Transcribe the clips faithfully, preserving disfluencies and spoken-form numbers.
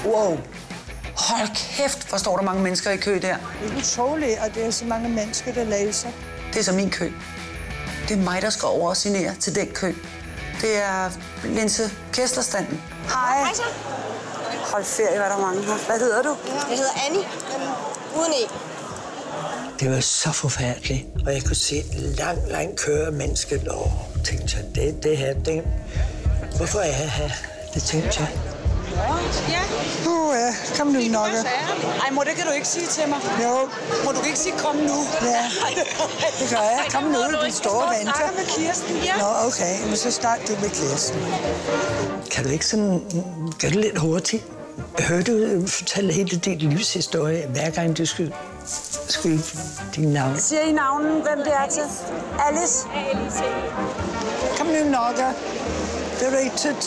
Wow. Hold kæft, hvor står der mange mennesker i kø der. Det er utroligt, og det er så mange mennesker, der læser. Det er så min kø. Det er mig, der skal over og signere til den kø. Det er Linse Kæsterstanden. Hej. Hej så. Hold ferie, hvad der mange her. Hvad hedder du? Jeg hedder Annie, uden E. Det var så forfærdeligt, og jeg kunne se en lang, lang kø af mennesker, og tænkte jeg, det, det her, det, hvorfor er jeg her? Det tænkte jeg. Ja. Uh, ja. Kom nu, Nokke. Ej, mor, det kan du ikke sige til mig. Jo. Må du ikke sige, kom nu? Ja, det gør jeg. Kom nu, vi står og venter. Jeg med Kirsten, ja. Nå, okay. Men så start du med Kirsten. Kan du ikke sådan gøre det lidt hurtigt? Hører du fortælle hele din livshistorie, hver gang du skulle skrive din navn? Siger I navnen, hvem det er til? Alice? Alice. Kom nu, Nokke. Det er du ikke tid til.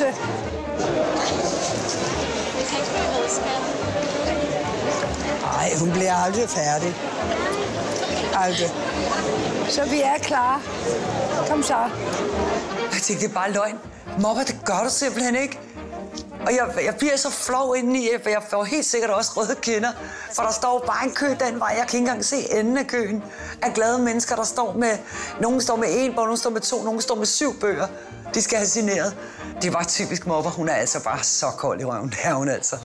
Nej, hun bliver aldrig færdig. Aldrig. Så vi er klar. Kom så. Jeg tænkte, det er bare løgn. Mopper, det gør du simpelthen ikke. Og jeg, jeg bliver så flov indeni, for jeg får helt sikkert også røde kinder. For der står bare en kø den vej. Jeg kan ikke engang se enden af køen af glade mennesker, der står med... Nogle står med en bog, nogle står med to, nogle står med syv bøger. De skal have signeret. Det var typisk Mopper. Hun er altså bare så kold i røven. Det er hun altså.